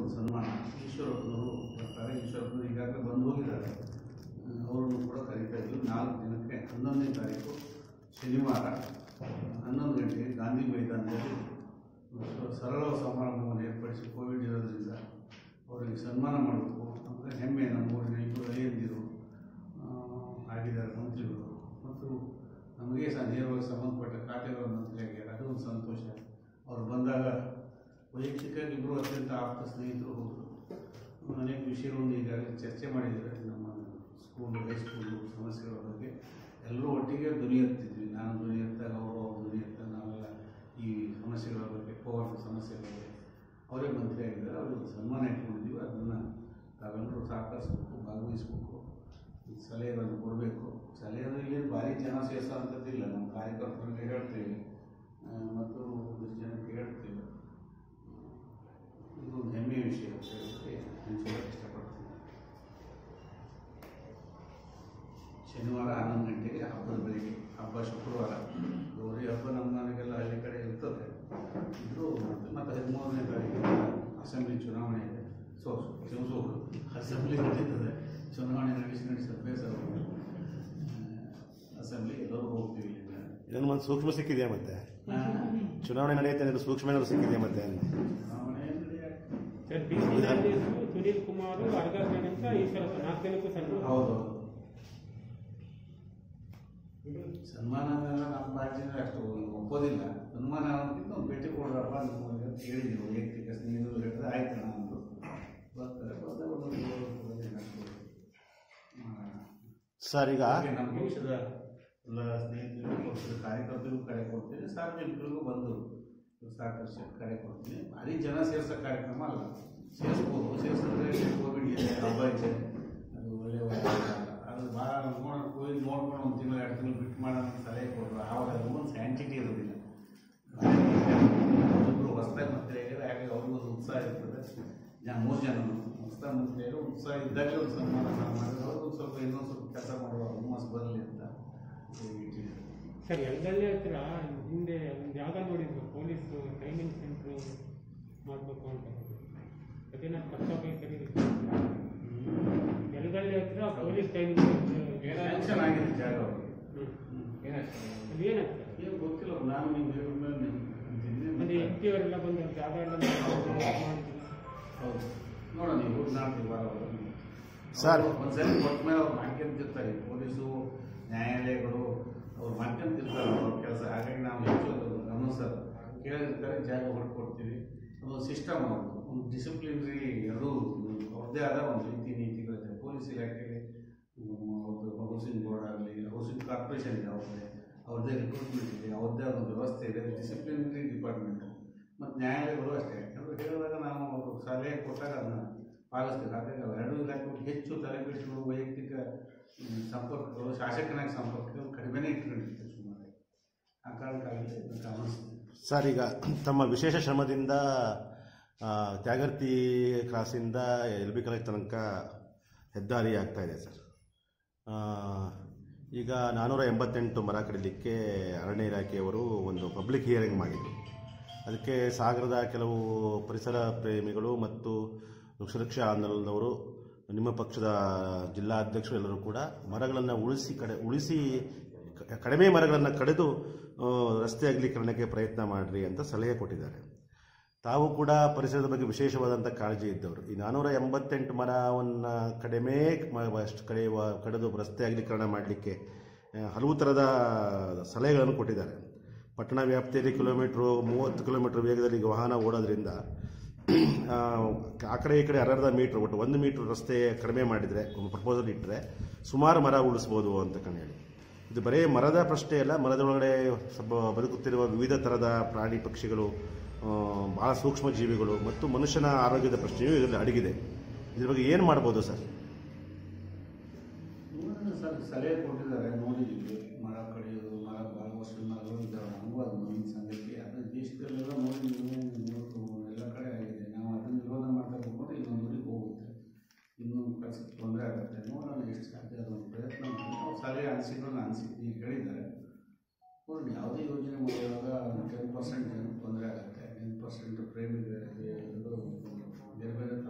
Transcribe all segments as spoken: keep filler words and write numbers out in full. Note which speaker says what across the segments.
Speaker 1: ಒಂದು ಸನ್ಮಾನ ಈಶ್ವರಪ್ಪನವರು ಬರ್ತಾರೆ. ಈಶ್ವರಪ್ಪನವರು ಈಗಾಗಲೇ ಬಂದು ಹೋಗಿದ್ದಾರೆ, ಅವರನ್ನು ಕೂಡ ಕರೀತಾ ಇದ್ದರು. ನಾಲ್ಕು ದಿನಕ್ಕೆ ಹನ್ನೊಂದನೇ ತಾರೀಕು ಶನಿವಾರ ಹನ್ನೊಂದು ಗಂಟೆಗೆ ಗಾಂಧಿ ಮೈದಾನದಲ್ಲಿ ಸರಳ ಸಮಾರಂಭವನ್ನು ಏರ್ಪಡಿಸಿ ಕೋವಿಡ್ ಇರೋದ್ರಿಂದ ಅವರಿಗೆ ಸನ್ಮಾನ ಮಾಡಬೇಕು ಅಂದರೆ ಹೆಮ್ಮೆ. ನಮ್ಮ ಊರಿನ ಇಬ್ಬರು ಅಳಿಯಂದಿರು ಆಗಿದ್ದಾರೆ ಮಂತ್ರಿಗಳು, ಮತ್ತು ನಮಗೆ ಸಹ ನೇರವಾಗಿ ಸಂಬಂಧಪಟ್ಟ ಖಾತೆಗಳ ಮಂತ್ರಿ ಆಗ್ಯಾರ. ಅದು ಒಂದು ಸಂತೋಷ. ಅವರು ಬಂದಾಗ ವೈಯಕ್ತಿಕವಾಗಿ ಇಬ್ಬರು ಅತ್ಯಂತ ಆಪ್ತ ಸ್ನೇಹಿತರು ಹೋದರು. ಅನೇಕ ವಿಷಯಗಳನ್ನು ಈಗಾಗಲೇ ಚರ್ಚೆ ಮಾಡಿದ್ದಾರೆ. ನಮ್ಮ ಸ್ಕೂಲು ಹೈಸ್ಕೂಲು ಸಮಸ್ಯೆಗಳ ಬಗ್ಗೆ ಎಲ್ಲರೂ ಒಟ್ಟಿಗೆ ಧ್ವನಿ ಎತ್ತಿದ್ವಿ. ನಾನು ಧ್ವನಿ ಎತ್ತಾಗ ಅವರು ಅವ್ರ ಧ್ವನಿ ಎತ್ತಾಗ ನಾವೆಲ್ಲ ಈ ಸಮಸ್ಯೆಗಳ ಬಗ್ಗೆ, ಕೋವಿಡ್ ಸಮಸ್ಯೆಗಳ ಬಗ್ಗೆ ಅವರೇ ಮಂತ್ರಿ ಆಗಿದ್ದಾರೆ. ಅವ್ರಿಗೆ ಸನ್ಮಾನ ಇಟ್ಕೊಂಡಿದ್ದೀವಿ. ಅದನ್ನು ತಾವೆಲ್ಲರೂ ಸಹಕರಿಸ್ಬೇಕು, ಭಾಗವಹಿಸ್ಬೇಕು, ಸಲಹೆಗಳನ್ನು ಕೊಡಬೇಕು. ಸಲಹೆ ಅಂದರೆ ಇಲ್ಲಿ ಭಾರಿ ಜನ ಸೇರಿಸೋ ಅಂಥದ್ದಿಲ್ಲ. ನಮ್ಮ ಕಾರ್ಯಕರ್ತರಿಗೆ ಹೇಳ್ತೀವಿ ಮತ್ತು ಒಂದಿಷ್ಟು ಜನಕ್ಕೆ ಹೇಳ್ತೀವಿ. ಇದೊಂದು ಹೆಮ್ಮೆಯ ವಿಷಯ ಅಂತ ಹೇಳೋಕ್ಕೆ ಹಂಚೋಕ್ಕೆ ಇಷ್ಟಪಡ್ತೀನಿ. ಶನಿವಾರ ಹನ್ನೊಂದು ಗಂಟೆಗೆ ಹಬ್ಬದ ಬೆಳಿಗ್ಗೆ, ಹಬ್ಬ ಶುಕ್ರವಾರ, ಗೌರಿ ಹಬ್ಬ ನಮ್ಮ ಮನೆಗೆಲ್ಲ ಹಳ್ಳಿ ಕಡೆ ಇರ್ತದೆ. ಇದು ಮತ್ತು ಹದಿಮೂರನೇ ತಾರೀಕು ಅಸೆಂಬ್ಲಿ ಚುನಾವಣೆ ಇದೆ. ಸೊ ಸೊ ಅಸೆಂಬ್ಲಿ ನಡೀತದೆ. ಚುನಾವಣೆ ನಡೆಸಿ ನಡೆಸಿ ಅಭ್ಯಾಸ ಅಸೆಂಬ್ಲಿ ಎಲ್ಲರೂ ಹೋಗ್ತೀವಿ.
Speaker 2: ಇದನ್ನು ಒಂದು ಸೂಕ್ಷ್ಮ ಸಿಕ್ಕಿದೆಯಾ ಮತ್ತೆ ಚುನಾವಣೆ ನಡೆಯುತ್ತೆ ಸೂಕ್ಷ್ಮ ಏನಾದ್ರು ಸಿಕ್ಕಿದೆಯಾ ಮತ್ತೆ
Speaker 1: ಚುನಾವಣೆ
Speaker 3: ಸುನೀಲ್ ಕುಮಾರ್ ಅರ್ಗಾಸನಂತ ಈಶ್ವರಪ್ಪ ನಾಲ್ಕು ಜನಕ್ಕೂ ಸನ್ಮಾನ.
Speaker 1: ಹೌದು, ಸನ್ಮಾನ ನಮ್ಮ ಪಾರ್ಟಿನ ಅಷ್ಟು ಒಪ್ಪೋದಿಲ್ಲ. ಸನ್ಮಾನ ಅನ್ನೋದಕ್ಕಿಂತ ಒಂದು ಭೇಟಿ ಕೊಡ್ರಪ್ಪ ನಿಮಗೆ ಅಂತ ಹೇಳಿದ್ರು. ವೈಯಕ್ತಿಕ ಸ್ನೇಹಿತರು ಹೇಳಿದ್ರೆ ಆಯ್ತು ನಮ್ಮದು ಬರ್ತಾರೆ. ಬಂದಾಗ
Speaker 2: ಸರ್ ಈಗ
Speaker 1: ನಮ್ಮ ಪಕ್ಷದ ಎಲ್ಲ ಸ್ನೇಹಿತರಿಗೂ, ಪಕ್ಷದ ಕಾರ್ಯಕರ್ತರಿಗೂ ಕರೆ ಕೊಡ್ತೀನಿ, ಸಾರ್ವಜನಿಕರಿಗೂ ಬಂದು ಸಾಕಷ್ಟು ಕರೆ ಕೊಡ್ತೀನಿ. ಭಾರಿ ಜನ ಸೇರಿಸೋ ಕಾರ್ಯಕ್ರಮ ಅಲ್ಲ, ಸೇರಿಸ್ಬೋದು. ಸೇರಿಸಿದ್ರೆ ಕೋವಿಡ್ ಇದೆ, ಹಬ್ಬ ಇದೆ, ಅದು ಒಳ್ಳೆಯ ಅದು ಭಾಳ ನೋಡೋಣ. ಕೋವಿಡ್ ನೋಡ್ಕೊಂಡು ಒಂದು ತಿಂಗಳು ಎರಡು ತಿಂಗಳು ಬಿಟ್ಟು ಮಾಡೋಣ ಸಲಹೆ ಕೊಟ್ಟರು. ಆವಾಗ ಒಂದು ಸ್ಯಾಂಟಿಟಿ ಇರೋದಿಲ್ಲ. ಒಬ್ಬರು ಹೊಸದಾಗಿ ಮಂತ್ರಿ ಆಗಿದ್ರೆ ಹಾಗಾಗಿ ಅವ್ರಿಗೊಂದು ಉತ್ಸಾಹ ಇರ್ತದೆ. ಜನ ಮೂರು ಜನ ಹೊಸದಾಗಿ ಮಂತ್ರಿ ಆಗಿರೋ ಉತ್ಸಾಹ ಇದ್ದಾಗಲೇ ಒಂದು ಸನ್ಮಾನ ಮಾಡಿದ್ರೆ ಅವ್ರಿಗೂ ಸ್ವಲ್ಪ ಇನ್ನೊಂದು ಸ್ವಲ್ಪ ಕೆಲಸ ಮಾಡುವ ಹುಮ್ಮಸ್ ಬರಲಿ ಅಂತ
Speaker 3: ಸರ್. ಎಲ್ಲದಲ್ಲೇ ಹತ್ರ ಹಿಂದೆ ಒಂದು ಜಾಗ ನೋಡಿದ್ರು, ಪೊಲೀಸ್ ಟ್ರೈನಿಂಗ್ ಸೆಂಟ್ರು ಮಾಡಬೇಕು ಅಂತ. ಅದೇನ ಕರ್ತವ್ಯ ಎಲ್ಲದಲ್ಲೇ ಹತ್ರ ಪೊಲೀಸ್ ಟ್ರೈನಿಂಗ್
Speaker 1: ಸ್ಯಾಂಕ್ಷನ್ ಆಗಿದೆ ಜಾಗ ಅವ್ರಿಗೆ.
Speaker 3: ಅದೇನಾಗ್ತದೆ
Speaker 1: ಏನು ಗೊತ್ತಿಲ್ಲ. ನಾನು ನೀವು ಹೇಳಿದ ಮೇಲೆ
Speaker 3: ಅಂದರೆ ಎತ್ತಿಯವರೆಲ್ಲ ಬಂದು ಜಾಗ ಎಲ್ಲ ಮಾಡಿದ್ರು.
Speaker 1: ಹೌದು, ನೋಡೋಣ. ನೀವು ನಾಲ್ಕು ವಾರ
Speaker 2: ಸರ್
Speaker 1: ಒಂದ್ಸರಿ ಕೊಟ್ಟ ಮೇಲೆ ಅವ್ರು ಮಾಡ್ಕೊಂತಿರ್ತಾರೆ. ಪೊಲೀಸು ನ್ಯಾಯಾಲಯಗಳು ಅವ್ರು ಮಾಡ್ಕೊಂತಿರ್ತಾರೆ ಅವ್ರ ಕೆಲಸ. ಹಾಗಾಗಿ ನಾವು ಹೆಚ್ಚು ಗಮನಿಸಲ್ಲ. ಕೇಳಿರ್ತಾರೆ, ಜಾಗ ಹೊರಕೊಡ್ತೀವಿ. ಅದೊಂದು ಸಿಸ್ಟಮ್, ಅವ್ರದ್ದು ಒಂದು ಡಿಸಿಪ್ಲಿನರಿ ಎರಡೂ ಅವ್ರದ್ದೇ ಆದ ಒಂದು ರೀತಿ ನೀತಿಗಳಿದೆ. ಪೊಲೀಸ್ ಇಲಾಖೆಗೆ ಅವ್ರದ್ದು ಹೌಸಿಂಗ್ ಬೋರ್ಡ್ ಆಗಲಿ, ಹೌಸಿಂಗ್ ಕಾರ್ಪೊರೇಷನ್ ಇದೆ, ಅವ್ರದ್ದೇ ಅವ್ರದ್ದೇ ರಿಕ್ರೂಟ್ಮೆಂಟ್ ಇದೆ, ಅವ್ರದ್ದೇ ಒಂದು ವ್ಯವಸ್ಥೆ ಇದೆ, ಡಿಸಿಪ್ಲಿನರಿ ಡಿಪಾರ್ಟ್ಮೆಂಟು. ಮತ್ತು ನ್ಯಾಯಾಲಯಗಳು ಅಷ್ಟೇ. ಯಾಕಂದರೆ ಹೇಳಿದಾಗ ನಾವು ಅವರು ಸಲಹೆ ಕೊಟ್ಟಾಗ ಅದನ್ನು ಪಾಲಿಸ್ಬೇಕು. ಹಾಗಾಗಿ ಎರಡೂ ಇಲಾಖೆಗಳು ಹೆಚ್ಚು ತಲೆಬಿಸಿಗಳು, ವೈಯಕ್ತಿಕ ಸಂಪರ್ಕಗಳು, ಶಾಸಕನಾಗಿ ಸಂಪರ್ಕಗಳು ಕಡಿಮೆನೇ ಇಟ್ಕೊಂಡಿರ್ತೀವಿ ಸುಮಾರು. ಆ ಕಾರಣಕ್ಕಾಗಿ ಗಮನಿಸ್ತೀವಿ.
Speaker 2: ಸರ್ ಈಗ ತಮ್ಮ ವಿಶೇಷ ಶ್ರಮದಿಂದ ತ್ಯಾಗರ್ತಿ ಕ್ರಾಸಿಂದ ಎಲ್ ಬಿ ಕಾಲೇಜ್ ತನಕ ಹೆದ್ದಾರಿ ಆಗ್ತಾ ಇದೆ ಸರ್. ಈಗ ನಾನ್ನೂರ ಎಂಬತ್ತೆಂಟು ಮರ ಕಡಿಲಿಕ್ಕೆ ಅರಣ್ಯ ಇಲಾಖೆಯವರು ಒಂದು ಪಬ್ಲಿಕ್ ಹಿಯರಿಂಗ್ ಮಾಡಿದರು. ಅದಕ್ಕೆ ಸಾಗರದ ಕೆಲವು ಪರಿಸರ ಪ್ರೇಮಿಗಳು ಮತ್ತು ವೃಕ್ಷರಕ್ಷಾ ಆಂದೋಲನದವರು, ನಿಮ್ಮ ಪಕ್ಷದ ಜಿಲ್ಲಾ ಅಧ್ಯಕ್ಷರು ಎಲ್ಲರೂ ಕೂಡ ಮರಗಳನ್ನು ಉಳಿಸಿ ಕಡೆ ಉಳಿಸಿ ಕಡಿಮೆ ಮರಗಳನ್ನು ಕಡಿದು ರಸ್ತೆ ಅಗಲೀಕರಣಕ್ಕೆ ಪ್ರಯತ್ನ ಮಾಡಿರಿ ಅಂತ ಸಲಹೆ ಕೊಟ್ಟಿದ್ದಾರೆ. ತಾವು ಕೂಡ ಪರಿಸರದ ಬಗ್ಗೆ ವಿಶೇಷವಾದಂಥ ಕಾಳಜಿ ಇದ್ದವರು. ಈ ನಾನ್ನೂರ ಎಂಬತ್ತೆಂಟು ಮರವನ್ನು ಕಡಿಮೆ ಅಷ್ಟು ಕಡೆಯುವ ಕಡಿದು ರಸ್ತೆ ಅಗಲೀಕರಣ ಮಾಡಲಿಕ್ಕೆ ಹಲವು ಥರದ ಸಲಹೆಗಳನ್ನು ಕೊಟ್ಟಿದ್ದಾರೆ. ಪಟ್ಟಣ ವ್ಯಾಪ್ತಿಯಲ್ಲಿ ಕಿಲೋಮೀಟ್ರು ಮೂವತ್ತು ಕಿಲೋಮೀಟರ್ ವೇಗದಲ್ಲಿ ವಾಹನ ಓಡೋದ್ರಿಂದ ಆ ಕಡೆ ಈ ಕಡೆ ಅರ್ಧ ಮೀಟ್ರ್ ಒಟ್ಟು ಒಂದು ಮೀಟ್ರ್ ರಸ್ತೆ ಕಡಿಮೆ ಮಾಡಿದರೆ, ಒಂದು ಪ್ರಪೋಸಲ್ ಇಟ್ಟರೆ ಸುಮಾರು ಮರ ಉಳಿಸ್ಬೋದು ಅಂತ ಹೇಳಿ. ಇದು ಬರೀ ಮರದ ಪ್ರಶ್ನೆ ಅಲ್ಲ, ಮರದೊಳಗಡೆ ಬದುಕುತ್ತಿರುವ ವಿವಿಧ ಥರದ ಪ್ರಾಣಿ ಪಕ್ಷಿಗಳು, ಭಾಳ ಸೂಕ್ಷ್ಮ ಜೀವಿಗಳು ಮತ್ತು ಮನುಷ್ಯನ ಆರೋಗ್ಯದ ಪ್ರಶ್ನೆಯೂ ಇದರಲ್ಲಿ ಅಡಗಿದೆ. ಇದ್ರ ಬಗ್ಗೆ ಏನು ಮಾಡ್ಬೋದು ಸರ್?
Speaker 1: ಸರ್ ಸಲಹೆ ಕೊಟ್ಟಿದ್ದಾರೆ, ನೋಡಿದ್ದೀವಿ. ಮರ ಕಡಿಯೋದು, ಮರ ಭಾಳ ವರ್ಷದ ಮರಗಳು ಇದ್ದಾವೆ. ನಮಗೂ ಅದು ನೋಡಿದ ಸಂಗತಿ. ಅದು ದೇಶದಲ್ಲೆಲ್ಲ ನೋಡಿ ಎಲ್ಲ ಕಡೆ ಆಗಿದೆ. ನಾವು ಅದನ್ನು ವಿರೋಧ ಮಾಡ್ತಾ ಹೋಗ್ಬೋದು, ಇನ್ನೊಂದು ಊರಿಗೆ ಹೋಗುತ್ತೆ, ಇನ್ನೊಂದು ಕೆಲಸಕ್ಕೆ ತೊಂದರೆ ಆಗುತ್ತೆ. ನೋಡೋಣ ಎಷ್ಟು ಸಾಧ್ಯ ಅದೊಂದು ಪ್ರಯತ್ನ ಮಾಡಿ. ನಾವು ಸಲಹೆ ಅನಿಸಿಕೊಂಡು ಅನಿಸಿದ್ದು ಹೇಳಿದ್ದಾರೆ. ನೋಡಿ, ಯಾವುದೇ ಯೋಜನೆ ಮಾಡುವಾಗ ಟೆನ್ ಪರ್ಸೆಂಟ್ ಜನಕ್ಕೆ ತೊಂದರೆ ಆಗುತ್ತೆ. ಟೆನ್ ಪರ್ಸೆಂಟ್ ಪ್ರೇಮಿಗೆ ಬೇರೆ ಬೇರೆ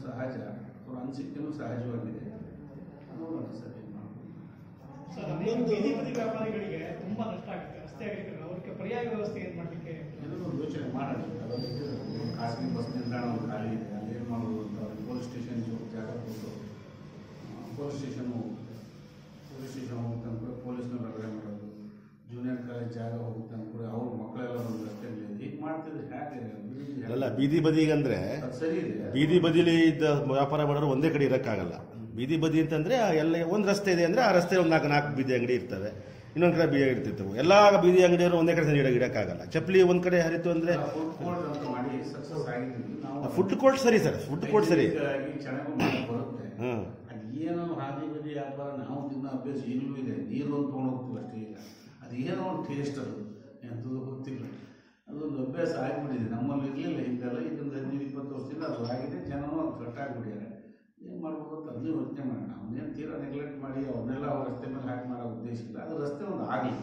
Speaker 1: ಸಹಜ, ಅವ್ರ ಅನಿಸಿಕೆನೂ ಸಹಜವಾಗಿದೆ. ನೋಡೋಣ ಸರ್ ಏನು ಮಾಡ್ಬೋದು.
Speaker 4: ಬೀದಿ ಬದಿ ವ್ಯಾಪಾರಿಗಳಿಗೆ ತುಂಬಾ ನಷ್ಟ ಆಗುತ್ತೆ, ರಸ್ತೆ ಆಗಿದೆ, ಅವ್ರಿಗೆ ಪರ್ಯಾಯ ವ್ಯವಸ್ಥೆ ಏನು ಮಾಡಲಿಕ್ಕೆ
Speaker 1: ಏನೋ ಯೋಚನೆ ಮಾಡೋಣ. ಅದೊಂದು ಖಾಸಗಿ ಬಸ್ ನಿಲ್ದಾಣ ಒಂದು ಖಾಲಿ ಇದೆ, ಅಲ್ಲಿ ಏನು ಮಾಡೋದು ಅಂತ ಅವ್ರಿಗೆ ಪೊಲೀಸ್ ಸ್ಟೇಷನ್ ಜಾಗ ಕೊಟ್ಟು ಪೊಲೀಸ್ ಸ್ಟೇಷನು ಪೊಲೀಸ್ ಸ್ಟೇಷನ್ ಹೋಗುತ್ತೆ ಅಂದ್ಕೂಡ ಪೊಲೀಸ್ನವ್ರು ರಗಡೆ ಮಾಡೋದು, ಜೂನಿಯರ್ ಕಾಲೇಜ್ ಜಾಗ ಹೋಗುತ್ತೆ ಅಂದ್ಕೂಡ ಅವ್ರ ಮಕ್ಕಳೆಲ್ಲ ಒಂದು ರಸ್ತೆಯಲ್ಲಿ ಈಗ ಮಾಡ್ತಿದ್ರೆ ಹೇಗೆ
Speaker 2: ಅಲ್ಲ, ಬೀದಿ ಬದಿಗಂದ್ರೆ
Speaker 1: ಅದು ಸರಿ ಇದೆ.
Speaker 2: ಬೀದಿ ಬದಿಲಿ ಇದ್ದ ವ್ಯಾಪಾರ ಮಾಡೋರು ಒಂದೇ ಕಡೆ ಇರೋಕ್ಕಾಗಲ್ಲ. ಬೀದಿ ಬದಿ ಅಂತಂದ್ರೆ ಎಲ್ಲ ಒಂದು ರಸ್ತೆ ಇದೆ ಅಂದ್ರೆ ಆ ರಸ್ತೆ ಒಂದು ನಾಲ್ಕು ನಾಲ್ಕು ಬೀದಿ ಅಂಗಡಿ ಇರ್ತವೆ, ಇನ್ನೊಂದು ಕಡೆ ಬೀದಿ ಇರ್ತಿರ್ತವೆ. ಎಲ್ಲ ಬೀದಿ ಅಂಗಡಿಯವರು ಒಂದೇ ಕಡೆ ಇಡ ಇಡಕ್ಕಾಗಲ್ಲ. ಚಪ್ಪಲಿ ಒಂದ್ ಕಡೆ ಹರಿತು ಅಂದ್ರೆ ಫುಡ್ ಕೋರ್ಟ್ ಸರಿ ಸರ್, ಫುಡ್ ಕೋರ್ಟ್ ಸರಿ.
Speaker 1: ಬರುತ್ತೆ ಅದೇನೋ ಹಾದಿ ಬದಿ ವ್ಯಾಪಾರ ನಾವು ತಿನ್ನೋ ಅಭ್ಯಾಸ ಈಗಲೂ ಇದೆ. ನೀರು ಒಂದು ತೊಗೊಂಡೋಗ್ತೀವಿ ಅಷ್ಟೇ. ಈಗ ಅದೇನೋ ಒಂದು ಟೇಸ್ಟ್ ಅದು ಎಂಥದ್ದು ಗೊತ್ತಿಲ್ಲ, ಅದೊಂದು ಅಭ್ಯಾಸ ಆಗಿಬಿಟ್ಟಿದೆ. ನಮ್ಮಲ್ಲಿ ಇರಲಿಲ್ಲ ಹಿಂದೆಲ್ಲ, ಇದೊಂದು ಹದಿನೈದು ಇಪ್ಪತ್ತು ವರ್ಷದಿಂದ ಅದು ಆಗಿದೆ. ಜನನೂ ಅದು ಕಟ್ಟಾಗ್ಬಿಟ್ಟಿದ್ದಾರೆ. ಏನು ಮಾಡ್ಬೋದು ಅಂತ ಅದನ್ನೇ ಯೋಚನೆ ಮಾಡೋಣ. ಅವನ್ನೇನು ತೀರಾ ನೆಗ್ಲೆಕ್ಟ್ ಮಾಡಿ ಅವನ್ನೆಲ್ಲ ಅವ್ರ ರಸ್ತೆ ಮೇಲೆ ಹಾಕಿ ಮಾಡೋ ಉದ್ದೇಶ ಇಲ್ಲ. ಅದು ರಸ್ತೆ ಒಂದು ಆಗಲಿ,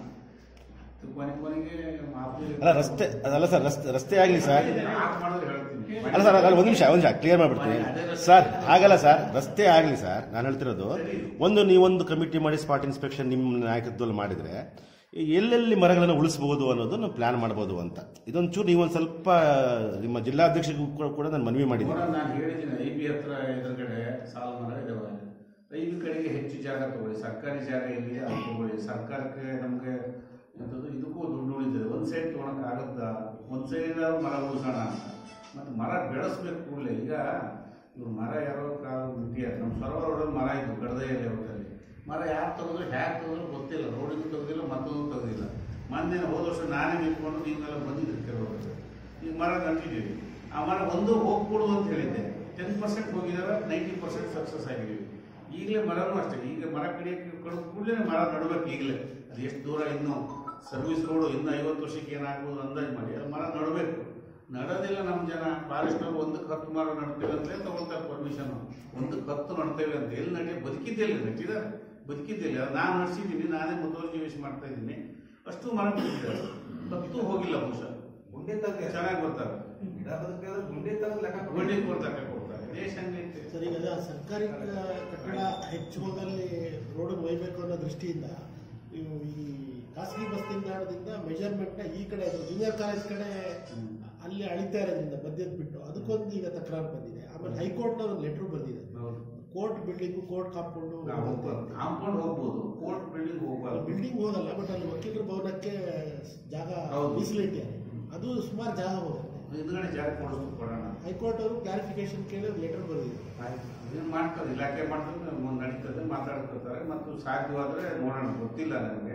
Speaker 1: ಕೊನೆ ಕೊನೆಗೆ
Speaker 2: ಅಲ್ಲ ರಸ್ತೆ ಅದಲ್ಲ ಸರ್, ರಸ್ತೆ ರಸ್ತೆ ಆಗಲಿ ಸರ್.
Speaker 1: ಮಾಡಿದ್ರೆ ಹೇಳ್ತೀನಿ.
Speaker 2: ಅಲ್ಲ ಸರ್, ಅಲ್ಲಿ ಒಂದು ನಿಮಿಷ ಒಂದು ನಿಮಿಷ ಕ್ಲಿಯರ್ ಮಾಡ್ಬಿಡ್ತೀನಿ ಸರ್. ಆಗಲ್ಲ ಸರ್, ರಸ್ತೆ ಆಗಲಿ ಸರ್. ನಾನು ಹೇಳ್ತಿರೋದು ಒಂದು, ನೀವೊಂದು ಕಮಿಟಿ ಮಾಡಿ ಸ್ಪಾಟ್ ಇನ್ಸ್ಪೆಕ್ಷನ್ ನಿಮ್ಮ ನಾಯಕತ್ವದಲ್ಲಿ ಮಾಡಿದರೆ ಎಲ್ಲೆಲ್ಲಿ ಮರಗಳನ್ನು ಉಳಿಸಬಹುದು ಅನ್ನೋದು ನಾವು ಪ್ಲಾನ್ ಮಾಡ್ಬೋದು ಅಂತ. ಇದೊಂಚೂರು ನೀವೊಂದು ಸ್ವಲ್ಪ ನಿಮ್ಮ ಜಿಲ್ಲಾಧ್ಯಕ್ಷರಿಗೂ ಕೂಡ ನಾನು ಮನವಿ ಮಾಡಿದ್ದೀನಿ.
Speaker 1: ನಾನು ಹೇಳಿದ್ದೀನಿ, ಐ ಬಿ ಹತ್ರ ಎದುರುಗಡೆ ಸಾಲು ಮರ ಇದಾವೆ. ಐದು ಕಡೆಗೆ ಹೆಚ್ಚು ಜಾಗ ತಗೊಳ್ಳಿ, ಸರ್ಕಾರಿ ಜಾಗ ಎಲ್ಲಿ ಅದು ತಗೊಳ್ಳಿ. ಸರ್ಕಾರಕ್ಕೆ ನಮಗೆ ಎಂಥದ್ದು ಇದಕ್ಕೂ ದುಡ್ಡು ಉಳಿತದೆ. ಒಂದು ಸೈಡ್ ತೊಗೊಳಕ್ಕೆ ಆಗುತ್ತಾ, ಒಂದು ಸೈಡ್ ಮರ ಉಳಿಸೋಣ ಅಂತ. ಮತ್ತು ಮರ ಬೆಳೆಸ್ಬೇಕು ಕೂಡಲೇ. ಈಗ ಇವ್ರು ಮರ ಯಾರೋ ಕಾಲ ಬಿಟ್ಟಿದ್ದಾರೆ. ನಮ್ಮ ಸರೋವರ ರೋಡಲ್ಲಿ ಮರ ಇತ್ತು ಗಡದೆಯಲ್ಲಿ ಹೊತ್ತಲ್ಲಿ. ಮರ ಯಾರು ತೆಗೆದ್ರು ಹ್ಯಾಕ್ ತೆಗೆದ್ರು ಗೊತ್ತಿಲ್ಲ, ರೋಡಿಗೂ ತೆಗೆದಿಲ್ಲ, ಮತ್ತೊಂದು ತೆಗೆದಿಲ್ಲ. ಮೊನ್ನೆ ಹೋದ ವರ್ಷ ನಾನೇ ನಿಂತ್ಕೊಂಡು ನೀವೆಲ್ಲ ಬಂದಿದ್ದೆ ಕೆಲವರು. ಈಗ ಮರ ನಟ್ಟಿದ್ದೀವಿ. ಆ ಮರ ಒಂದು ಹೋಗ್ಕೊಡು ಅಂತ ಹೇಳಿದ್ದೆ. ಟೆನ್ ಪರ್ಸೆಂಟ್ ಹೋಗಿದ್ದಾರೆ, ನೈಂಟಿ ಪರ್ಸೆಂಟ್ ಸಕ್ಸಸ್ ಆಗಿದ್ದೀವಿ. ಈಗಲೇ ಮರನೂ ಅಷ್ಟೇ. ಈಗ ಮರ ಕಡಿಯೋಕ್ಕೆ ಕಡಿದ ಕೂಡಲೇ ಮರ ನಡಬೇಕು ಈಗಲೇ. ಅದು ಎಷ್ಟು ದೂರ ಇನ್ನೂ ಸರ್ವಿಸ್ ರೋಡು ಇನ್ನೂ ಐವತ್ತು ವರ್ಷಕ್ಕೆ ಏನಾಗ್ಬೋದು ಅಂದಾಜು ಮಾಡಿ ಅದು ಮರ ನಡಬೇಕು. ನಡೋದಿಲ್ಲ ನಮ್ಮ ಜನ. ಫಾರೆಸ್ಟ್ನವ್ರು ಒಂದಕ್ಕೆ ಹತ್ತು ಮರ ನಡ್ತೇವೆ ಅಂತಲೇ ತಗೊಳ್ತಾರೆ ಪರ್ಮಿಷನ್. ಒಂದಕ್ಕೆ ಹತ್ತು ನಡ್ತೇವೆ ಅಂತ ಎಲ್ಲಿ ನಡಿ ಬದುಕಿದ್ದಿಲ್ಲ, ನಟ್ಟಿದ್ದಾರೆ ಬದುಕಿದ್ದಿಲ್ಲ. ನಾನು ನಡೆಸಿದ್ದೀನಿ, ನಾನೇ ಮುತುವರ್ಜಿ ವಹಿಸಿ ಮಾಡ್ತಾ ಇದ್ದೀನಿ. ಅಷ್ಟು ಮರ ಬಿಟ್ಟಿದ್ದಾರೆ, ಹತ್ತು ಹೋಗಿಲ್ಲ ಬಹುಶಃ. ಗುಂಡಿ ತಗ ಚೆನ್ನಾಗಿ ಬರ್ತಾರೆ, ಗುಂಡಿ ತಗ ಗುಂಡಿ ಕೊಡ್ತಾರೆ ಕೊಡ್ತಾರೆ. ದೇಶ ಹಂಗೈತೆ
Speaker 5: ಸರ್. ಈಗ ಸರ್ಕಾರಿ ಕಟ್ಟಡ ಹೆಚ್ಚು ಹೋದಲ್ಲಿ ರೋಡ್ ಒಯ್ಯಬೇಕು ಅನ್ನೋ ದೃಷ್ಟಿಯಿಂದ ನೀವು ಈ ಖಾಸಗಿ ಬಸ್ ನಿಲ್ದಾಣದಿಂದ ಮೆಜರ್ಮೆಂಟ್ನ ಈ ಕಡೆ ಜೂನಿಯರ್ ಕಾಲೇಜ್ ಕಡೆ ಅಲ್ಲಿ ಅಳಿತಾ ಇರೋದ್ರಿಂದ ಮಧ್ಯದ ಬಿಟ್ಟು ಅದಕ್ಕೊಂದು ಈಗ ತಕರಾರು ಬಂದಿದೆ. ಆಮೇಲೆ ಹೈಕೋರ್ಟ್ನ ಒಂದು ಲೆಟರ್ ಬಂದಿದೆ. Court building, court compound
Speaker 1: compound ಹೋಗ್ಬೋದು, ಕೋರ್ಟ್ ಬಿಲ್ಡಿಂಗ್ ಹೋಗ್ಬಾರ್ದು.
Speaker 5: ಬಿಲ್ಡಿಂಗ್ ಹೋಗಲ್ಲ, ಬಟ್ ಅಲ್ಲಿ ವಕೀಲರ ಭವನಕ್ಕೆ ಜಾಗ ಮೀಸಲಿಟ್ಟಿದ್ದಾರೆ. ಅದು ಸುಮಾರು ಜಾಗ ಹೋಗುತ್ತೆ.
Speaker 1: ಹಿಂದ್ಗಡೆ ಜಾಗ ಕೊಡಿಸ್ಬೇಕು ಕೊಡೋಣ.
Speaker 5: ಹೈಕೋರ್ಟ್ ಅವರು ಕ್ಲಾರಿಫಿಕೇಶನ್ ಕೇಳಿ ಲೆಟರ್ ಬರೆದಿದೆ.
Speaker 1: ಏನು ಮಾಡ್ತಾರೆ, ಇಲಾಖೆ ಮಾಡ್ತಾರೆ, ನಡೀತದೆ, ಮಾತಾಡ್ಕೊತಾರೆ. ಮತ್ತು ಸಾಧ್ಯವಾದರೆ ನೋಡೋಣ, ಗೊತ್ತಿಲ್ಲ ನನಗೆ.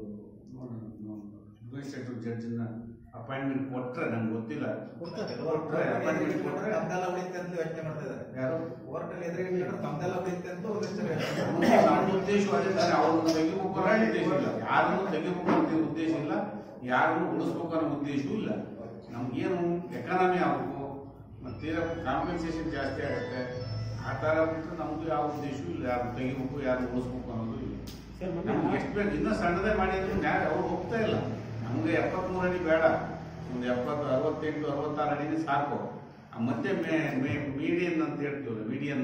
Speaker 1: ಅಡ್ಮಿನಿಸ್ಟ್ರೇಟಿವ್ ಜಡ್ಜಿನ ಅಪಾಯಿಂಟ್ಮೆಂಟ್ ಕೊಟ್ಟರೆ ನಂಗೆ ಗೊತ್ತಿಲ್ಲ. ಕೊಟ್ಟರೆ ಅಪಾಯಿಂಟ್ಮೆಂಟ್ ಕೊಟ್ಟರೆ
Speaker 6: ತಮ್ದೆಲ್ಲ ಉಳಿತೆ ಅಂತ ಯೋಚನೆ ಮಾಡ್ತಾ ಇದ್ದಾರೆ
Speaker 1: ಯಾರು
Speaker 6: ಕೋರ್ಟಲ್ಲಿ ಎದುರಿಗೆ ತಮ್ದೆಲ್ಲ ಉಳಿತೆ ಅಂತ
Speaker 1: ನನ್ನ ಉದ್ದೇಶ ಅದೇ ತಾನೆ. ಅವ್ರನ್ನ ತೆಗಿಬೇಕು ಅನ್ನೋ ಉದ್ದೇಶ ಇಲ್ಲ, ಯಾರನ್ನು ತೆಗಿಬೇಕು ಅಂತ ಉದ್ದೇಶ ಇಲ್ಲ, ಯಾರನ್ನು ಉಳಿಸ್ಬೇಕು ಅನ್ನೋ ಉದ್ದೇಶವೂ ಇಲ್ಲ. ನಮ್ಗೇನು ಎಕಾನಮಿ ಆಗಬೇಕು, ಮತ್ತೆ ಕಾಂಪೆನ್ಸೇಷನ್ ಜಾಸ್ತಿ ಆಗುತ್ತೆ. ಆ ಥರ ಬಿಟ್ಟರೆ ನಮಗೂ ಯಾವ ಉದ್ದೇಶವೂ ಇಲ್ಲ. ಯಾರು ತೆಗಿಬೇಕು, ಯಾರು ಉಳಿಸ್ಬೇಕು ಅನ್ನೋದು ಇಲ್ಲ. ನಮ್ಗೆ ಎಷ್ಟು ಬೇಕು ಇನ್ನೂ ಸಣ್ಣದೇ ಮಾಡಿದ್ರು ಯಾರು ಅವ್ರು ಹೋಗ್ತಾ ಇಲ್ಲ. ನಮಗೆ ಎಪ್ಪತ್ಮೂರು ಅಡಿ ಬೇಡ, ಒಂದು ಎಪ್ಪತ್ತು ಅರವತ್ತೆಂಟು ಅರವತ್ತಾರು ಅಡಿನೇ ಸಾಕು. ಮತ್ತೆ ಮೇ ಮೇ ಮೀಡಿಯನ್ ಅಂತ ಹೇಳ್ತೀವಲ್ಲ, ಮೀಡಿಯನ್ನ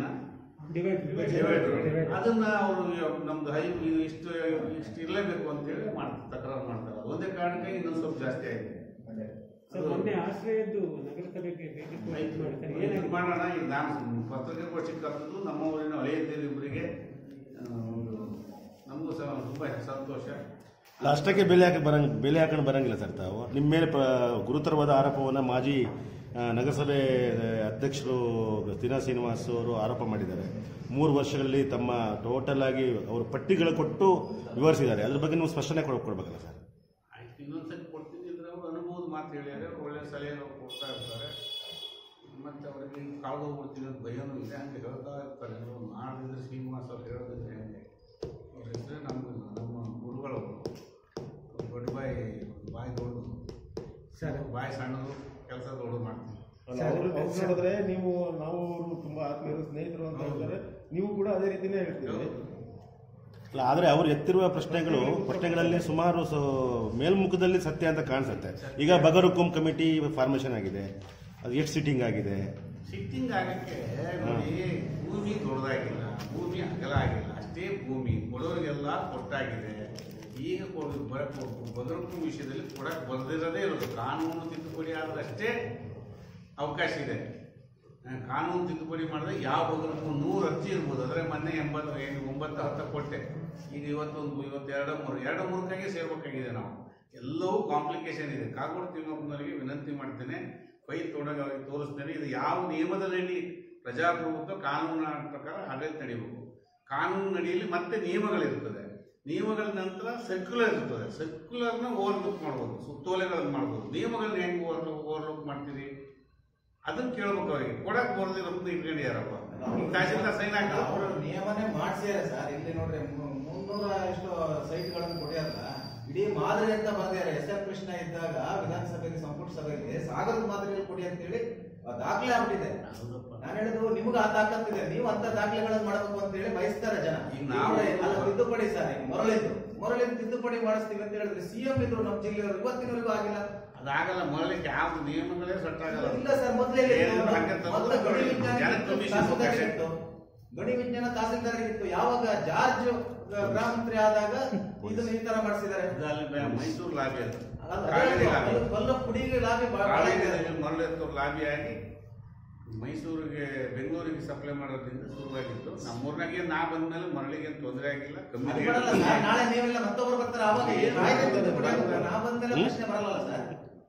Speaker 1: ಅದನ್ನ ಅವರು ನಮ್ದು ಹೈ ಇಷ್ಟು ಇಷ್ಟು ಇರಲೇಬೇಕು ಅಂತೇಳಿ ಮಾಡ್ತಾರೆ, ತಕರಾರು ಮಾಡ್ತಾರೆ. ಒಂದೇ ಕಾರಣಕ್ಕೆ ಇನ್ನೊಂದು ಸ್ವಲ್ಪ ಜಾಸ್ತಿ ಆಗಿದೆ. ಮಾಡೋಣ. ಈಗ ನಾನು ಪತ್ರಿಕಾಗೋಷ್ಠಿ ಕರೆದು ನಮ್ಮ ಊರಿನ ಹಳೆಯ ಇಬ್ಬರಿಗೆ ನಮಗೂ ಸಹ ತುಂಬ ಸಂತೋಷ.
Speaker 2: ಅಷ್ಟಕ್ಕೆ ಬೆಲೆ ಹಾಕಿ ಬರಂಗ ಬೆಲೆ ಹಾಕೊಂಡು ಬರಂಗಿಲ್ಲ ಸರ್. ತಾವು ನಿಮ್ಮ ಮೇಲೆ ಗುರುತರವಾದ ಆರೋಪವನ್ನು ಮಾಜಿ ನಗರಸಭೆ ಅಧ್ಯಕ್ಷರು ದಿನ ಶ್ರೀನಿವಾಸ್ ಅವರು ಆರೋಪ ಮಾಡಿದ್ದಾರೆ. ಮೂರು ವರ್ಷಗಳಲ್ಲಿ ತಮ್ಮ ಟೋಟಲ್ ಆಗಿ ಅವರು ಪಟ್ಟಿಗಳು ಕೊಟ್ಟು ವಿವರಿಸಿದ್ದಾರೆ. ಅದ್ರ ಬಗ್ಗೆ ನೀವು ಸ್ಪಷ್ಟನೆ ಕೊಡ್ಬೇಕಲ್ಲ ಸರ್?
Speaker 1: ಆಯ್ತು, ಇನ್ನೊಂದ್ಸತಿ ಕೊಡ್ತೀನಿ ಅಂದ್ರೆ ಅವ್ರು ಅನುಭವದ ಮಾತು ಹೇಳಿದರೆ ಒಳ್ಳೆ ಸಲಹೆ ಕೊಡ್ತಾ ಇರ್ತಾರೆ. ಮತ್ತು ಅವರಿಗೆ ಕಾಳ್ದೋಗ್ಬಿಡ್ತೀನಿ ಅಂತ ಭಯನೂ ಇದೆ, ಹಂಗೆ ಹೇಳ್ತಾ ಇರ್ತಾರೆ. ಮಾಡಿದ್ರೆ ಶ್ರೀನಿವಾಸ್ ಅವ್ರು ಹೇಳೋದಿದ್ರೆ ಹಂಗೆ ಅವ್ರ ಹೆಸರೇ ನಮ್ಗೆ ನಮ್ಮ ಗುರುಗಳು. ದೊಡ್ಡ ಬಾಯಿ ಬಾಯಿ ದೊಡ್ಡದು ಸರ್, ಬಾಯಿ ಸಣ್ಣದು, ಕೆಲಸ ದೊಡ್ಡದು ಮಾಡ್ತೀವಿ.
Speaker 7: ನೋಡಿದ್ರೆ ನೀವು ನಾವು ತುಂಬಾ ಆತ್ಮೀಯರು, ಸ್ನೇಹಿತರು ಅಂತ ಹೇಳ್ತಾರೆ. ನೀವು ಕೂಡ ಅದೇ ರೀತಿನೇ ಹೇಳ್ತೀವಿ.
Speaker 2: ಅಲ್ಲ, ಆದರೆ ಅವರು ಎತ್ತಿರುವ ಪ್ರಶ್ನೆಗಳು ಪ್ರಶ್ನೆಗಳಲ್ಲಿ ಸುಮಾರು ಮೇಲ್ಮುಖದಲ್ಲಿ ಸತ್ಯ ಅಂತ ಕಾಣಿಸುತ್ತೆ. ಈಗ ಬಗರುಕುಂ ಕಮಿಟಿ ಫಾರ್ಮೇಷನ್ ಆಗಿದೆ, ಅದು ಎಷ್ಟು ಸಿಟ್ಟಿಂಗ್ ಆಗಿದೆ,
Speaker 1: ಶಿಫ್ಟಿಂಗ್ ಆಗಕ್ಕೆ ನೋಡಿ, ಭೂಮಿ ದೊಡ್ಡದಾಗಿಲ್ಲ, ಭೂಮಿ ಅಗಲ ಆಗಿಲ್ಲ, ಅಷ್ಟೇ ಭೂಮಿ ಕೊಡೋರಿಗೆಲ್ಲ ಕೊಟ್ಟಾಗಿದೆ. ಈಗ ಬದರಕ್ಕೂ ವಿಷಯದಲ್ಲಿ ಕೊಡಕ್ಕೆ ಬರ್ದಿರೋದೇ ಇರೋದು. ಕಾನೂನು ತಿದ್ದುಪಡಿ ಆದ್ರೆ ಅಷ್ಟೇ ಅವಕಾಶ ಇದೆ. ಕಾನೂನು ತಿದ್ದುಪಡಿ ಮಾಡಿದ್ರೆ ಯಾವ ಬದರಕ್ಕೂ ನೂರು ಅರ್ಜಿ ಇರ್ಬೋದು. ಆದರೆ ಮೊನ್ನೆ ಎಂಬತ್ತು ಏನು ಒಂಬತ್ತು ಹತ್ತು ಕೊಟ್ಟೆ, ಈಗ ಇವತ್ತೊಂದು ಇವತ್ತು ಎರಡು ಮೂರು ಎರಡು ಮೂರಕ್ಕಾಗೆ ಸೇರ್ಬೇಕಾಗಿದೆ. ನಾವು ಎಲ್ಲವೂ ಕಾಂಪ್ಲಿಕೇಶನ್ ಇದೆ. ಕಾಗೋಡು ತಿಮ್ಮಪ್ಪನವರಿಗೆ ವಿನಂತಿ ಮಾಡ್ತೇನೆ, ಫೈಲ್ ತೊಗೊಂಡಾಗ ಅವ್ರಿಗೆ ತೋರಿಸ್ತೇನೆ. ಇದು ಯಾವ ನಿಯಮದಲ್ಲಿ ಪ್ರಜಾಪ್ರಭುತ್ವ ಕಾನೂನಿನ ಪ್ರಕಾರ ಆಡಳಿತ ನಡೀಬೇಕು. ಕಾನೂನು ನಡಿಯಲ್ಲಿ ಮತ್ತೆ ನಿಯಮಗಳಿರ್ತದೆ. ನಿಯಮಗಳ ನಂತರ ಸರ್ಕ್ಯುಲರ್ ಇರ್ತದೆ. ಸರ್ಕ್ಯುಲರ್ನ ಓವರ್ಲುಕ್ ಮಾಡ್ಬೋದು, ಸುತ್ತೋಲೆಗಳನ್ನು ಮಾಡ್ಬೋದು. ನಿಯಮಗಳನ್ನ ಹೆಂಗೆ ಓವರ್ ಓವರ್ಲುಕ್ ಮಾಡ್ತೀರಿ ಅದನ್ನ ಕೇಳ್ಬೇಕು. ಅವರಿಗೆ ಕೊಡಕ್ ಬರ್ದಿರೋದು ಇಟ್ಕೊಂಡಿಯಾರಪ್ಪ. ತಹಶೀಲ್ದಾರ್ ಸೈನ್ ಹಾಕಿ
Speaker 6: ಅವರು ನಿಯಮನೇ ಮಾಡ್ಸ್ಯಾರ ಸರ್. ಇಲ್ಲಿ ನೋಡ್ರಿ ಮುನ್ನೂರ ಎಷ್ಟು ಸೈಟ್ಗಳನ್ನು ಕೊಡ್ಯಾರಲ್ಲ, ಇಡೀ ಮಾದರಿ ಅಂತ ಬರ್ದಾರೆ. ಎಸ್ ಎಂ ಕೃಷ್ಣ ಇದ್ದಾಗ ವಿಧಾನಸಭೆಯಲ್ಲಿ ಸಂಪುಟ ಸಭೆಯಲ್ಲಿ ಸಾಗರದ ಮಾದರಿಯಲ್ಲಿ ಕೊಡಿ ಅಂತೇಳಿ ದಾಖಲೆ ಆಗ್ಬಿಟ್ಟಿದೆ. ನಾನು ಹೇಳಿದ್ರು ನಿಮ್ಗೆ ಆ ತಾಕತ್ತಿದೆ, ನೀವು ಅಂತ ದಾಖಲೆಗಳನ್ನು ಮಾಡಬೇಕು ಅಂತ ಹೇಳಿ ಬಯಸ್ತಾರೆ ಜನ.
Speaker 1: ಈಗ ನಾವು
Speaker 6: ತಿದ್ದುಪಡಿ ಸರ್, ಈಗ ಮೊರಳಿದ್ದು ಮೊರಳಿದ್ದು ತಿದ್ದುಪಡಿ ಮಾಡಿಸ್ತೀವಿ ಅಂತ ಹೇಳಿದ್ರೆ ಸಿಎಂ ಇದ್ರು ನಮ್ಮ ಜಿಲ್ಲೆಯವರು ಇವತ್ತಿನವರೆಗೂ ಆಗಿಲ್ಲ.
Speaker 1: ಅದಾಗಲ್ಲ, ಮೊದಲಿಗೆ ಯಾವ ನಿಯಮಗಳೇ ಸೆಟ್ ಆಗಲ್ಲ.
Speaker 6: ಇಲ್ಲ ಸರ್, ಮೊದಲೇ ಗಣಿ ವಿಜ್ಞಾನ ತಹಸೀಲ್ದಾರ್ಗಿತ್ತು. ಯಾವಾಗ ಜಾರ್ಜ್ ಗೃಹ ಮಂತ್ರಿ ಆದಾಗ ಇದನ್ನ ಈ ತರ ಮಾಡಿಸಿದ್ದಾರೆ.
Speaker 1: ಮೈಸೂರು ಲಾಬಿ ಅದು
Speaker 6: ಕಲ್ಲ ಪುಡಿಗೆ ಲಾಬಿ
Speaker 1: ಮರಳೆತ್ತೂರು ಲಾಬಿ ಆಗಿ ಮೈಸೂರಿಗೆ ಬೆಂಗಳೂರಿಗೆ ಸಪ್ಲೈ ಮಾಡೋದ್ರಿಂದ ಶುರುವಾಗಿತ್ತು. ನಮ್ಮೂರ್ನಾಗೆ ನಾ ಬಂದ್ಮೇಲೆ ಮರಳಿಗೆ ತೊಂದರೆ ಆಗಿಲ್ಲ, ಕಮ್ಮಿ.
Speaker 6: ನಾಳೆ ನೀವೆಲ್ಲ ಮತ್ತೊಬ್ಬರು ಬರ್ತಾರೆ, ಅವಾಗ ನಾ ಬಂದ್ಮೇಲೆ ಪ್ರಶ್ನೆ ಬರಲ್ಲ ಸರ್.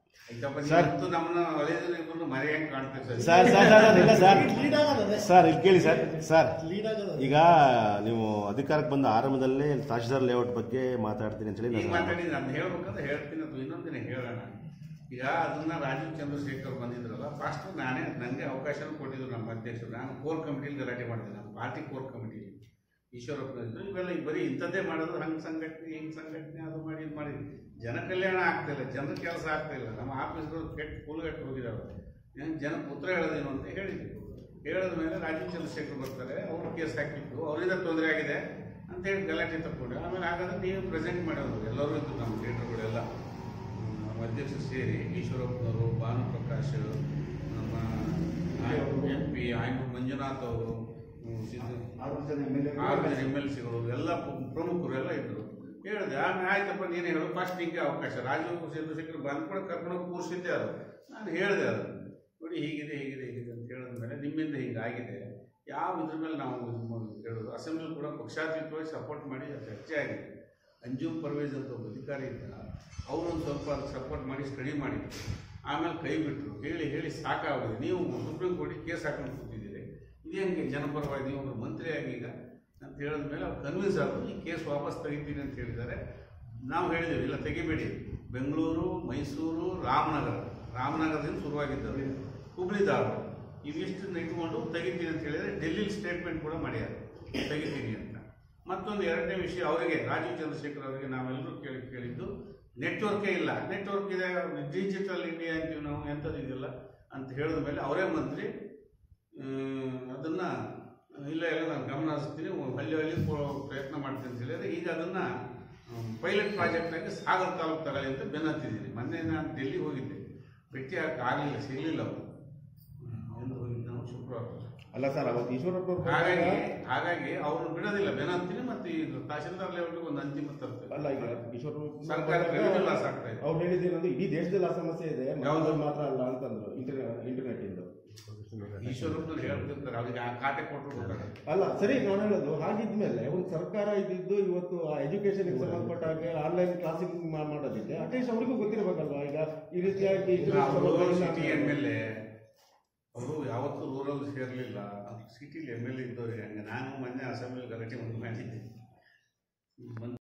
Speaker 1: ನಮ್ಮನ್ನ ಒಳ್ಳೆಯದು ಮರೆ ಹೆಂಗ್ ಕಾಣ್ತೇವೆ
Speaker 2: ಸರ್ ಸರ್ ಸರ್ ಇಲ್ಲ ಸರ್ ಸರ್ ಇಲ್ಲಿ ಕೇಳಿ ಸರ್ ಸರ್ ಈಗ ನೀವು ಅಧಿಕಾರಕ್ಕೆ ಬಂದ ಆರಂಭದಲ್ಲೇ ತಹಶೀಲ್ದಾರ್ ಲೇಔಟ್ ಬಗ್ಗೆ ಮಾತಾಡ್ತೀನಿ ಅಂತ ಹೇಳಿ
Speaker 1: ಈಗ ಮಾತಾಡಿದ್ರೆ ಅದನ್ನ ಹೇಳ್ಬೇಕಂದ್ರೆ ಹೇಳ್ತೀನಿ, ಅಥವಾ ಇನ್ನೊಂದಿನ ಹೇಳೋಣ. ಈಗ ಅದನ್ನ ರಾಜೀವ್ ಚಂದ್ರಶೇಖರ್ ಬಂದಿದ್ರಲ್ಲ, ಫಸ್ಟ್ ನಾನೇ ನನಗೆ ಅವಕಾಶ ಕೊಟ್ಟಿದ್ರು ನಮ್ಮ ಅಧ್ಯಕ್ಷರು. ನಾನು ಕೋರ್ ಕಮಿಟಿಲಿ ಗಲಾಟೆ ಮಾಡಿದೆ, ನಮ್ಮ ಪಾರ್ಟಿ ಕೋರ್ ಕಮಿಟಿ. ಈಶ್ವರಪ್ಪ ಇದ್ರು, ಇವೆಲ್ಲ ಬರೀ ಇಂಥದ್ದೇ ಮಾಡೋದು, ಹಂಗೆ ಸಂಘಟನೆ ಹಿಂಗೆ ಸಂಘಟನೆ ಅದು ಮಾಡಿ ಇದು ಮಾಡಿ ಜನ ಕಲ್ಯಾಣ ಆಗ್ತಾ ಇಲ್ಲ, ಜನರ ಕೆಲಸ ಆಗ್ತಾ ಇಲ್ಲ. ನಮ್ಮ ಆಫೀಸ್ಗಳು ಕೆಟ್ಟ ಕೂಲುಗಟ್ಟು ಹೋಗಿದ್ದಾವೆ. ಜನಕ್ಕೆ ಉತ್ತರ ಹೇಳೋದೇನು ಅಂತ ಹೇಳಿದ್ವಿ. ಹೇಳಿದ ಮೇಲೆ ರಾಜೀವ್ ಚಂದ್ರಶೇಖರ್ ಬರ್ತಾರೆ, ಅವರು ಕೇಸ್ ಹಾಕಿತ್ತು, ಅವರಿಂದ ತೊಂದರೆ ಆಗಿದೆ ಅಂತ ಹೇಳಿ ಗಲಾಟೆ ತಗೊಂಡು ಆಮೇಲೆ ಹಾಗಾದ್ರೆ ನೀವು ಪ್ರೆಸೆಂಟ್ ಮಾಡೋದು. ಎಲ್ಲರೂ ಇದ್ರು ನಮ್ಮ ಲೀಡರ್ಗಳೆಲ್ಲ, ನಮ್ಮ ಅಧ್ಯಕ್ಷರು ಸೇರಿ, ಈಶ್ವರಪ್ಪನವರು, ಭಾನುಪ್ರಕಾಶ್, ನಮ್ಮ ಎಂ ಪಿ ಆಯ್ನೂರು ಮಂಜುನಾಥ್ ಅವರು, ಆರು ಜನ ಎಮ್ ಎಲ್ ಸಿಗಳು ಎಲ್ಲ ಪ್ರಮುಖರು ಎಲ್ಲ ಇದ್ರು. ಹೇಳಿದೆ, ಆಮೇಲೆ ಆಯ್ತಪ್ಪ ನೀನು ಹೇಳು, ಫಸ್ಟ್ ನಿಂಗೆ ಅವಕಾಶ. ರಾಜೀವ್ ಚಂದ್ರಶೇಖರ್ ಬಂದು ಕೂಡ ಕರ್ಕೊಂಡು ಕೂರಿಸಿದ್ದೆ. ಅದು ನಾನು ಹೇಳಿದೆ, ಅದು ನೋಡಿ ಹೀಗಿದೆ ಹೀಗಿದೆ ಹೀಗಿದೆ ಅಂತ ಹೇಳಿದ ಮೇಲೆ ನಿಮ್ಮಿಂದ ಹೀಗಾಗಿದೆ, ಯಾವ ಇದ್ರ ಮೇಲೆ ನಾವು ಹೇಳೋದು. ಅಸೆಂಬ್ಲಿ ಕೂಡ ಪಕ್ಷಾತೀತವಾಗಿ ಸಪೋರ್ಟ್ ಮಾಡಿ ಚರ್ಚೆ ಆಗಿದೆ. ಅಂಜುಮ್ ಪರ್ವೇಜ್ ಅಂತ ಒಬ್ಬ ಅಧಿಕಾರಿ ಇದ್ದ, ಅವರೊಂದು ಸ್ವಲ್ಪ ಸಪೋರ್ಟ್ ಮಾಡಿ ಸ್ಟಡಿ ಮಾಡಿದ್ರು. ಆಮೇಲೆ ಕೈ ಬಿಟ್ಟರು. ಹೇಳಿ ಹೇಳಿ ಸಾಕಾಗಿದೆ, ನೀವು ಸುಪ್ರೀಂ ಕೋರ್ಟಿಗೆ ಕೇಸ್ ಹಾಕೊಂಡು ಕೂತಿದ್ದೀರಿ, ಇದೇನಿಗೆ ಜನಪರವಾಗಿ ನೀವು ಒಬ್ಬರು ಮಂತ್ರಿಯಾಗಿ ಈಗ ಅಂತ ಹೇಳಿದ ಮೇಲೆ ಅವ್ರು ಕನ್ವಿನ್ಸ್ ಆಗೋದು, ಈ ಕೇಸ್ ವಾಪಸ್ ತೆಗಿತೀನಿ ಅಂತ ಹೇಳಿದ್ದಾರೆ. ನಾವು ಹೇಳಿದ್ದೀವಿ, ಇಲ್ಲ ತೆಗಿಬೇಡಿ. ಬೆಂಗಳೂರು, ಮೈಸೂರು, ರಾಮನಗರ, ರಾಮನಗರದಿಂದ ಶುರುವಾಗಿದ್ದವು, ಹುಬ್ಳಿ ಧಾರವಾಡ, ಇವಿಷ್ಟನ್ನು ಇಟ್ಕೊಂಡು ತೆಗಿತೀನಿ ಅಂತ ಹೇಳಿದರೆ ಡೆಲ್ಲಿಲಿ ಸ್ಟೇಟ್ಮೆಂಟ್ ಕೂಡ ಮಾಡ್ಯಾರ ತೆಗಿತೀನಿ ಅಂತ. ಮತ್ತೊಂದು ಎರಡನೇ ವಿಷಯ, ಅವರಿಗೆ ರಾಜೀವ್ ಚಂದ್ರಶೇಖರ್ ಅವರಿಗೆ ನಾವೆಲ್ಲರೂ ಕೇಳಿ ಕೇಳಿದ್ದು ನೆಟ್ವರ್ಕೇ ಇಲ್ಲ. ನೆಟ್ವರ್ಕ್ ಇದೆ, ಡಿಜಿಟಲ್ ಇಂಡಿಯಾ ಅಂತೀವಿ ನಾವು, ಎಂಥದ್ದು ಇದೆಯಲ್ಲ ಅಂತ ಹೇಳಿದ ಮೇಲೆ ಅವರೇ ಮಂತ್ರಿ ಅದನ್ನು ಇಲ್ಲ ಎಲ್ಲ ನಾನು ಗಮನ ಹರಿಸ್ತೀನಿ, ಹಳ್ಳಿ ಹಳ್ಳಿ ಪ್ರಯತ್ನ ಮಾಡ್ತೀನಿ ಅಂತ ಹೇಳಿದರೆ ಈಗ ಅದನ್ನು ಪೈಲಟ್ ಪ್ರಾಜೆಕ್ಟಾಗಿ ಸಾಗರ ತಾಲೂಕು ತಗೊಳ್ಳಿ ಅಂತ ಬೆನ್ನತ್ತಿದ್ದೀನಿ. ಮೊನ್ನೆ ನಾನು ಡೆಲ್ಲಿಗೆ ಹೋಗಿದ್ದೆ, ಭೇಟಿ ಹಾಕಿ ಆಗಲಿಲ್ಲ, ಸಿಗಲಿಲ್ಲ ಅವರು. ಎಂದು ಹೋಗಿದ್ದು ನಾವು ಶುಕ್ರವಾರ.
Speaker 7: ಅಲ್ಲ ಸರ್, ಅವತ್ತು ಈಶ್ವರಪ್ಪ
Speaker 1: ಹಾಗಾಗಿ ಹಾಗಾಗಿ ಅವ್ರನ್ನ ಬಿಡೋದಿಲ್ಲ, ಬೆನ್ನತ್ತೀನಿ. ಮತ್ತು ಈ ತಹಶೀಲ್ದಾರ್ ಲೇಔಟ್ಗೆ ಒಂದು ಅಂತಿಮ ತರ್ತೇವೆ.
Speaker 7: ಅಲ್ಲ, ಈಗ ಈಶ್ವರಪ್ಪ
Speaker 1: ಸರ್ಕಾರ ಲಾಸ್ ಆಗ್ತಾ ಇದೆ.
Speaker 7: ಅವ್ರು ಹೇಳಿದ್ದೇನಂದ್ರೆ ಇಡೀ ದೇಶದಲ್ಲಿ ಆ ಸಮಸ್ಯೆ ಇದೆ, ಯಾವ್ದು ಮಾತ್ರ ಅಲ್ಲ ಅಂತಂದ್ರು. ಇಂಟರ್ನೆಟ್ ಇಂದ
Speaker 1: ಈಶ್ವರಪ್ಪನ ಹೇಳ್ತಿರ್ತಾರೆ, ಅವ್ರಿಗೆ ಆ ಖಾತೆ ಕೊಟ್ಟರು.
Speaker 7: ಅಲ್ಲ ಸರಿ, ನಾನು ಹೇಳೋದು ಹಾಗಿದ್ಮೇಲೆ ಒಂದು ಸರ್ಕಾರ ಇದ್ದಿದ್ದು ಇವತ್ತು ಆ ಎಜುಕೇಶನ್ ಸಂಬಂಧಪಟ್ಟ ಹಾಗೆ ಆನ್ಲೈನ್ ಕ್ಲಾಸಿಂಗ್ ಮಾಡೋದಿಕ್ಕೆ ಅಟ್ಲೀಸ್ಟ್ ಅವರಿಗೂ ಗೊತ್ತಿರಬೇಕಲ್ವಾ. ಈಗ ಈ ರೀತಿಯಾಗಿ
Speaker 1: ಸಿಟಿ ಎಮ್ ಎಲ್ ಎ ಅವರು ಯಾವತ್ತೂ ರೂರಲ್ ಸೇರಲಿಲ್ಲ, ಸಿಟಿಲಿ ಎಮ್ ಎಲ್ ಎ ಇದ್ದವ್ರಿಗೆ. ಹಂಗೆ ನಾನು ಮೊನ್ನೆ ಅಸೆಂಬ್ಲಿ ಗಲಾಟೆ ಒಂದು ಮಾಡಿದ್ದೆ.